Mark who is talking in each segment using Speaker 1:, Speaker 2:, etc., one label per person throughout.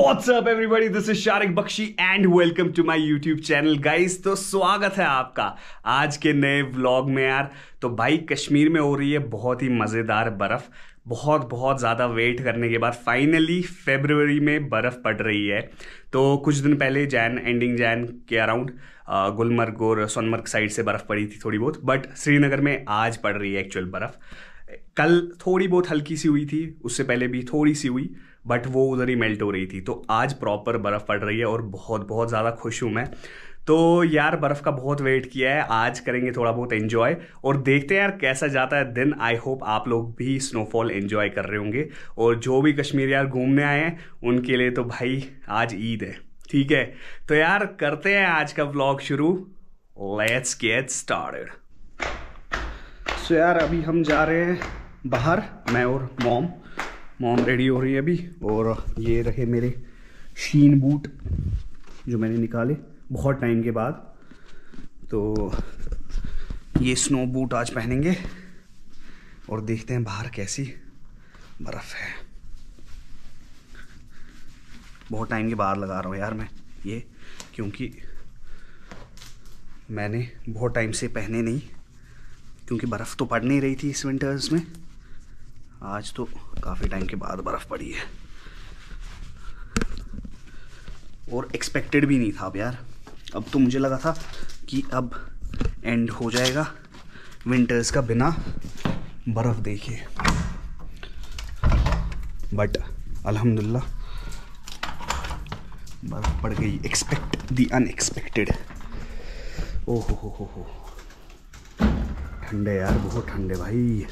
Speaker 1: What's up everybody, this is Shariq Bakshi and welcome to my YouTube channel guys। तो स्वागत है आपका आज के नए व्लॉग में यार। तो भाई कश्मीर में हो रही है बहुत ही मज़ेदार बर्फ़। बहुत ज़्यादा वेट करने के बाद फाइनली फरवरी में बर्फ़ पड़ रही है। तो कुछ दिन पहले एंडिंग जैन के अराउंड गुलमर्ग और सोनमर्ग साइड से बर्फ़ पड़ी थी थोड़ी बहुत, बट श्रीनगर में आज पड़ रही है एक्चुअल बर्फ़। कल थोड़ी बहुत हल्की सी हुई थी, उससे पहले भी थोड़ी सी हुई, बट वो उधर ही मेल्ट हो रही थी। तो आज प्रॉपर बर्फ़ पड़ रही है और बहुत ज़्यादा खुश हूँ मैं। तो यार बर्फ़ का बहुत वेट किया है, आज करेंगे थोड़ा बहुत एंजॉय और देखते हैं यार कैसा जाता है दिन। आई होप आप लोग भी स्नोफॉल एंजॉय कर रहे होंगे और जो भी कश्मीर यार घूमने आए हैं उनके लिए तो भाई आज ईद है, ठीक है। तो यार करते हैं आज का व्लॉग शुरू, लेट्स गेट स्टार्टेड। सो यार अभी हम जा रहे हैं बाहर, मैं और मॉम रेडी हो रही है अभी। और ये रहे मेरे शीन बूट जो मैंने निकाले बहुत टाइम के बाद। तो ये स्नो बूट आज पहनेंगे और देखते हैं बाहर कैसी बर्फ़ है। बहुत टाइम के बाद लगा रहा हूँ यार मैं ये, क्योंकि मैंने बहुत टाइम से पहने नहीं, क्योंकि बर्फ़ तो पड़ नहीं रही थी इस विंटर्स में। आज तो काफ़ी टाइम के बाद बर्फ़ पड़ी है और एक्सपेक्टेड भी नहीं था। अब यार अब तो मुझे लगा था कि अब एंड हो जाएगा विंटर्स का बिना बर्फ़ देखे, बट अल्हम्दुलिल्लाह बर्फ़ पड़ गई। Expect the unexpected. ओहो हो ठंडे यार, बहुत ठंडे भाई,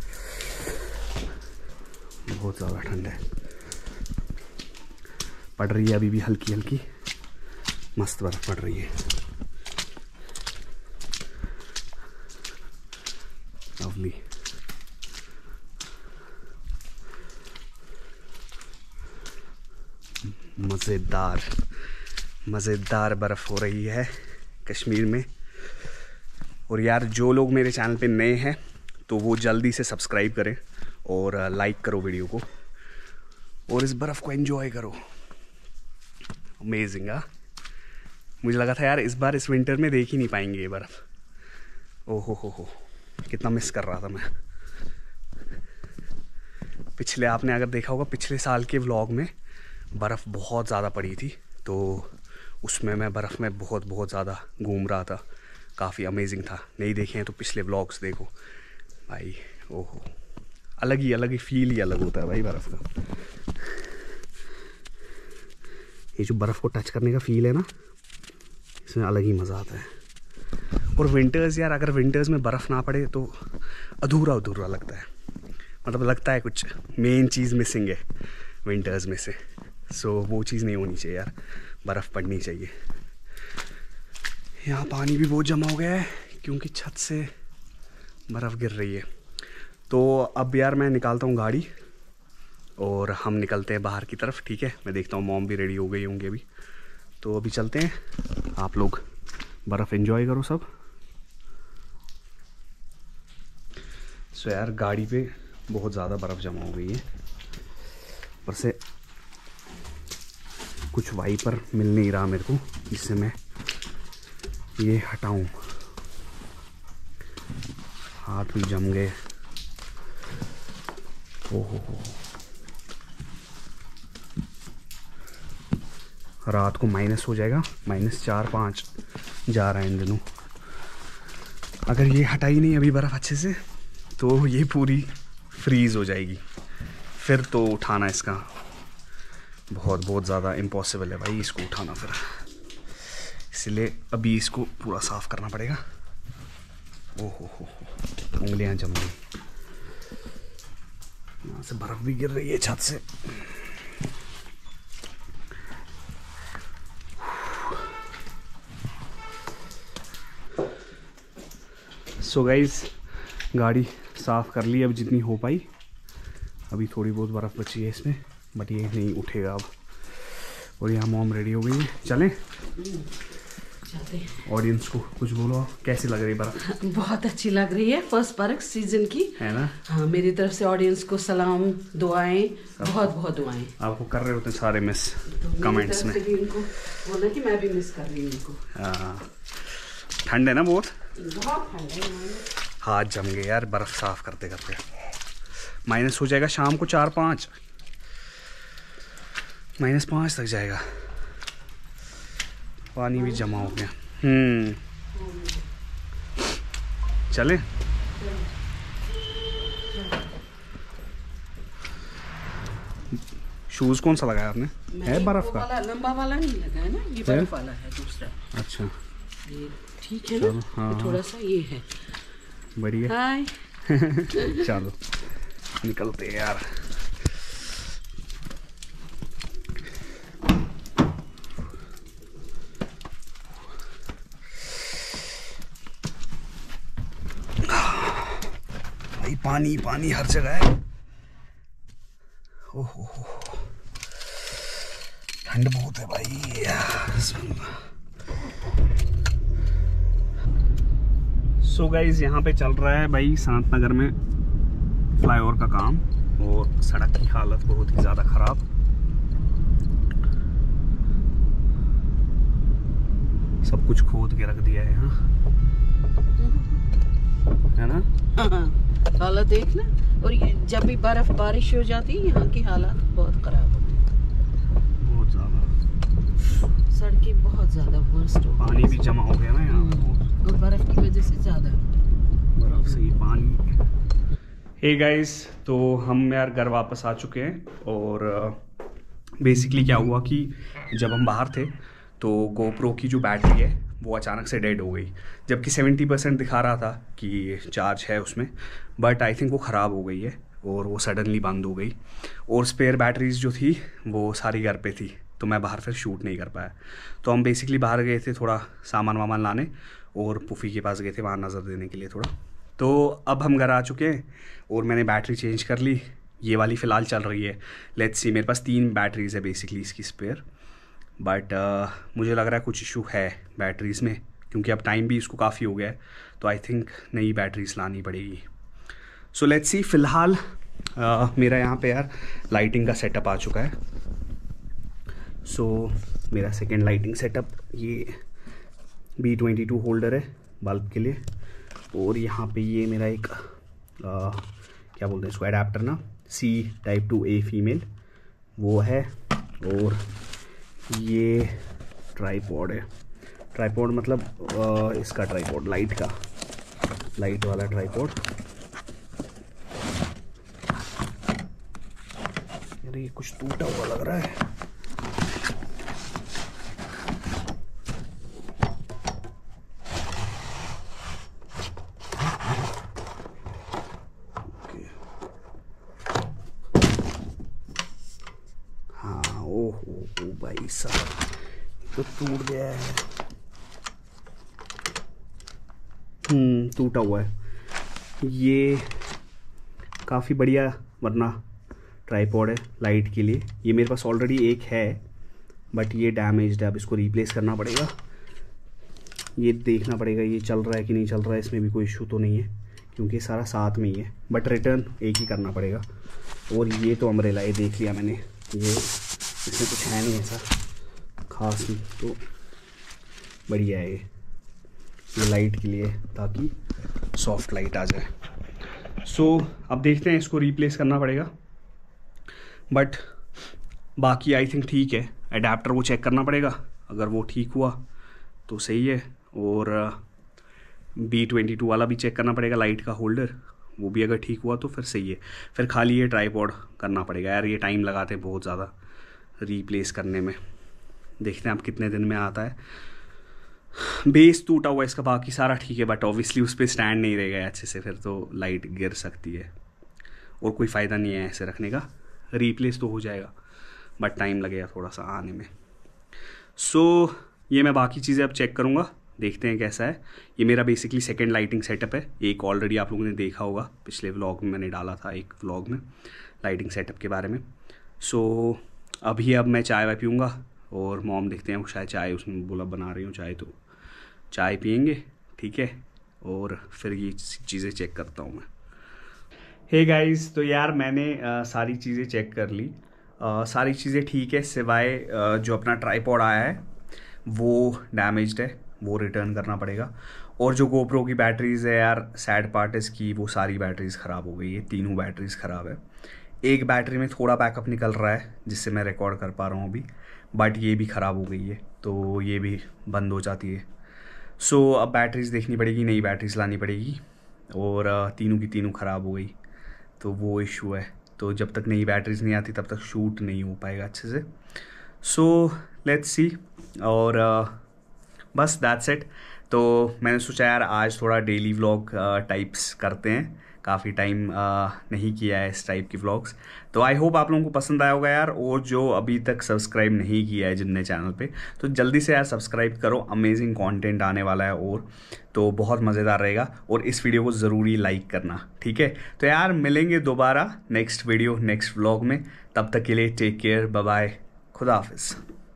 Speaker 1: बहुत ज़्यादा ठंड है। पड़ रही है अभी भी हल्की हल्की, मस्त बर्फ़ पड़ रही है। लवली। मज़ेदार बर्फ़ हो रही है कश्मीर में। और यार जो लोग मेरे चैनल पे नए हैं तो वो जल्दी से सब्सक्राइब करें और लाइक करो वीडियो को और इस बर्फ़ को एंजॉय करो। अमेजिंग। मुझे लगा था यार इस बार इस विंटर में देख ही नहीं पाएंगे ये बर्फ़। ओहो हो कितना मिस कर रहा था मैं। पिछले आपने अगर देखा होगा पिछले साल के व्लॉग में बर्फ़ बहुत ज़्यादा पड़ी थी, तो उसमें मैं बर्फ़ में बहुत ज़्यादा घूम रहा था। काफ़ी अमेजिंग था। नहीं देखे हैं तो पिछले व्लॉग्स देखो भाई। ओहो अलग ही फील ही अलग होता है भाई बर्फ़ का। ये जो बर्फ़ को टच करने का फील है ना, इसमें अलग ही मज़ा आता है। और विंटर्स यार, अगर विंटर्स में बर्फ़ ना पड़े तो अधूरा लगता है। मतलब लगता है कुछ मेन चीज़ मिसिंग है विंटर्स में से। सो वो चीज़ नहीं होनी चाहिए यार, बर्फ़ पड़नी चाहिए। यहाँ पानी भी बहुत जमा हो गया है क्योंकि छत से बर्फ़ गिर रही है। तो अब यार मैं निकालता हूँ गाड़ी और हम निकलते हैं बाहर की तरफ, ठीक है। मैं देखता हूँ मॉम भी रेडी हो गई होंगी अभी, तो अभी चलते हैं। आप लोग बर्फ़ एंजॉय करो सब। सो यार गाड़ी पे बहुत ज़्यादा बर्फ़ जमा हो गई है, ऊपर से कुछ वाइपर मिल नहीं रहा मेरे को जिससे मैं ये हटाऊं। हाथ भी जम गए। ओहो रात को माइनस हो जाएगा, -4-5 जा रहा है इन दिनों। अगर ये हटाई नहीं अभी बर्फ़ अच्छे से तो ये पूरी फ्रीज़ हो जाएगी। फिर तो उठाना इसका बहुत ज़्यादा इम्पॉसिबल है भाई इसको उठाना। फिर इसलिए अभी इसको पूरा साफ़ करना पड़ेगा। ओहो उंगलियां जम गई। यहाँ से बर्फ़ भी गिर रही है छत से। सो गाइस गाड़ी साफ़ कर ली अब जितनी हो पाई। अभी थोड़ी बहुत बर्फ़ बची है इसमें, बट ये नहीं उठेगा अब। और यहाँ मॉम रेडी हो गई है, चलें।
Speaker 2: जाते हैं।
Speaker 1: ऑडियंस को कुछ बोलो, कैसी लग रही बर्फ?
Speaker 2: बहुत अच्छी लग रही है, फर्स्ट बरख सीजन की
Speaker 1: है ना।
Speaker 2: हाँ, मेरी तरफ से ऑडियंस को सलाम, दुआएं, बहुत बहुत दुआएं।
Speaker 1: आपको कर रहे होते सारे मिस
Speaker 2: तो
Speaker 1: कमेंट्स में।
Speaker 2: उनको बोलना कि मैं भी मिस कर रही हूँ उनको।
Speaker 1: ठंड है ना बहुत
Speaker 2: ठंड है।
Speaker 1: हाथ जम गए यार बर्फ साफ करते करते। माइनस हो जाएगा शाम को 4-5, -5 तक जाएगा। पानी भी जमा हो गया। चले। शूज कौन सा लगाया आपने? है बर्फ का?
Speaker 2: लंबा वाला नहीं लगा है ना, ये बर्फ वाला है दूसरा।
Speaker 1: अच्छा,
Speaker 2: ये ठीक है ना।
Speaker 1: हाँ,
Speaker 2: थोड़ा सा ये है
Speaker 1: बढ़िया।
Speaker 2: हाय
Speaker 1: चलो निकलते हैं यार। भाई पानी पानी हर जगह है। ओहो ठंड बहुत है भाई। सो गाइस यहाँ पे चल रहा है भाई सांत नगर में फ्लाईओवर का काम, और सड़क की हालत बहुत ही ज़्यादा ख़राब। सब कुछ खोद के रख दिया है यहाँ, है ना।
Speaker 2: हालत देखना। और ये जब भी बर्फ बारिश हो जाती है यहाँ की हालत बहुत ख़राब होती है,
Speaker 1: बहुत ज़्यादा।
Speaker 2: सड़कें बहुत ज़्यादा वर्स्ट हो,
Speaker 1: पानी भी जमा हो गया ना यहाँ पे,
Speaker 2: और बर्फ की वजह से ज़्यादा
Speaker 1: बर्फ से ही पानी। हे गाइस, तो हम यार घर वापस आ चुके हैं। और बेसिकली क्या हुआ कि जब हम बाहर थे तो गोप्रो की जो बैटरी है वो अचानक से डेड हो गई, जबकि 70% दिखा रहा था कि चार्ज है उसमें, बट आई थिंक वो ख़राब हो गई है और वो सडनली बंद हो गई। और स्पेयर बैटरीज जो थी वो सारी घर पे थी, तो मैं बाहर फिर शूट नहीं कर पाया। तो हम बेसिकली बाहर गए थे थोड़ा सामान वामान लाने, और पुफ़ी के पास गए थे वहाँ नज़र देने के लिए थोड़ा। तो अब हम घर आ चुके हैं और मैंने बैटरी चेंज कर ली। ये वाली फ़िलहाल चल रही है। लेट्स सी, मेरे पास 3 बैटरीज़ है बेसिकली इसकी स्पेयर, बट मुझे लग रहा है कुछ इशू है बैटरीज़ में, क्योंकि अब टाइम भी इसको काफ़ी हो गया है। तो आई थिंक नई बैटरीज लानी पड़ेगी। So let's see. फ़िलहाल मेरा यहाँ पे यार लाइटिंग का सेटअप आ चुका है। सो मेरा सेकेंड लाइटिंग सेटअप, ये B22 होल्डर है बल्ब के लिए, और यहाँ पे ये मेरा एक क्या बोलते हैं इसको, एडाप्टर ना, C Type 2A फीमेल वो है। और ये ट्राईपॉड है। ट्राईपॉड मतलब इसका ट्राईपॉड, लाइट का, लाइट वाला ट्राईपॉड। अरे ये कुछ टूटा हुआ लग रहा है। हाँ, ओहो भाई साहब, तो टूट गया है। टूटा हुआ है। ये काफ़ी बढ़िया वरना ट्राईपॉड है लाइट के लिए। ये मेरे पास ऑलरेडी एक है, बट ये डैमेज्ड है, अब इसको रिप्लेस करना पड़ेगा। ये देखना पड़ेगा ये चल रहा है कि नहीं चल रहा है, इसमें भी कोई इशू तो नहीं है, क्योंकि सारा साथ में ही है, बट रिटर्न एक ही करना पड़ेगा। और ये तो अम्ब्रेला, ये देख लिया मैंने, ये इसमें कुछ है नहीं ऐसा खास, तो बढ़िया है ये लाइट के लिए, ताकि सॉफ्ट लाइट आ जाए। सो अब देखते हैं, इसको रिप्लेस करना पड़ेगा, बट बाकी आई थिंक ठीक है। एडाप्टर वो चेक करना पड़ेगा, अगर वो ठीक हुआ तो सही है। और B22 वाला भी चेक करना पड़ेगा, लाइट का होल्डर, वो भी अगर ठीक हुआ तो फिर सही है। फिर खाली ये ट्राईपॉड करना पड़ेगा यार, ये टाइम लगाते हैं बहुत ज़्यादा रिप्लेस करने में। देखते हैं अब कितने दिन में आता है। बेस टूटा हुआ इसका, बाकी सारा ठीक है, बट ऑब्वियसली उस पर स्टैंड नहीं रहेगा अच्छे से, फिर तो लाइट गिर सकती है और कोई फ़ायदा नहीं है ऐसे रखने का। रिप्लेस तो हो जाएगा, बट टाइम लगेगा थोड़ा सा आने में। सो ये मैं बाकी चीज़ें अब चेक करूँगा, देखते हैं कैसा है। ये मेरा बेसिकली सेकंड लाइटिंग सेटअप है। एक ऑलरेडी आप लोगों ने देखा होगा, पिछले व्लॉग में मैंने डाला था एक व्लॉग में लाइटिंग सेटअप के बारे में। सो अभी अब मैं चाय वाय पीऊँगा, और मॉम देखते हैं वो शायद चाय उसने बोला बना रही हूँ चाय, तो चाय पियेंगे, ठीक है, और फिर ये चीज़ें चेक करता हूँ मैं। हे गाइस, तो यार मैंने सारी चीज़ें चेक कर ली, सारी चीज़ें ठीक है, सिवाय जो अपना ट्राइपॉड आया है वो डैमेज्ड है, वो रिटर्न करना पड़ेगा। और जो गोप्रो की बैटरीज़ है यार, सैड पार्ट इसकी, वो सारी बैटरीज़ ख़राब हो गई है, तीनों बैटरीज़ ख़राब है। एक बैटरी में थोड़ा बैकअप निकल रहा है जिससे मैं रिकॉर्ड कर पा रहा हूँ अभी, बट ये भी ख़राब हो गई है, तो ये भी बंद हो जाती है। सो अब बैटरीज़ देखनी पड़ेगी, नई बैटरीज़ लानी पड़ेगी, और तीनों की तीनों ख़राब हो गई, तो वो इशू है। तो जब तक नई बैटरीज़ नहीं आती तब तक शूट नहीं हो पाएगा अच्छे से। सो लेट्स सी, और बस दैट्स इट। तो मैंने सोचा यार आज थोड़ा डेली व्लॉग टाइप्स करते हैं, काफ़ी टाइम नहीं किया है इस टाइप की व्लॉग्स, तो आई होप आप लोगों को पसंद आया होगा यार। और जो अभी तक सब्सक्राइब नहीं किया है जिनने चैनल पे, तो जल्दी से यार सब्सक्राइब करो, अमेजिंग कंटेंट आने वाला है, और तो बहुत मज़ेदार रहेगा। और इस वीडियो को ज़रूरी लाइक करना, ठीक है। तो यार मिलेंगे दोबारा नेक्स्ट वीडियो नेक्स्ट व्लॉग में, तब तक के लिए टेक केयर, बाय बाय, खुदा हाफिज़।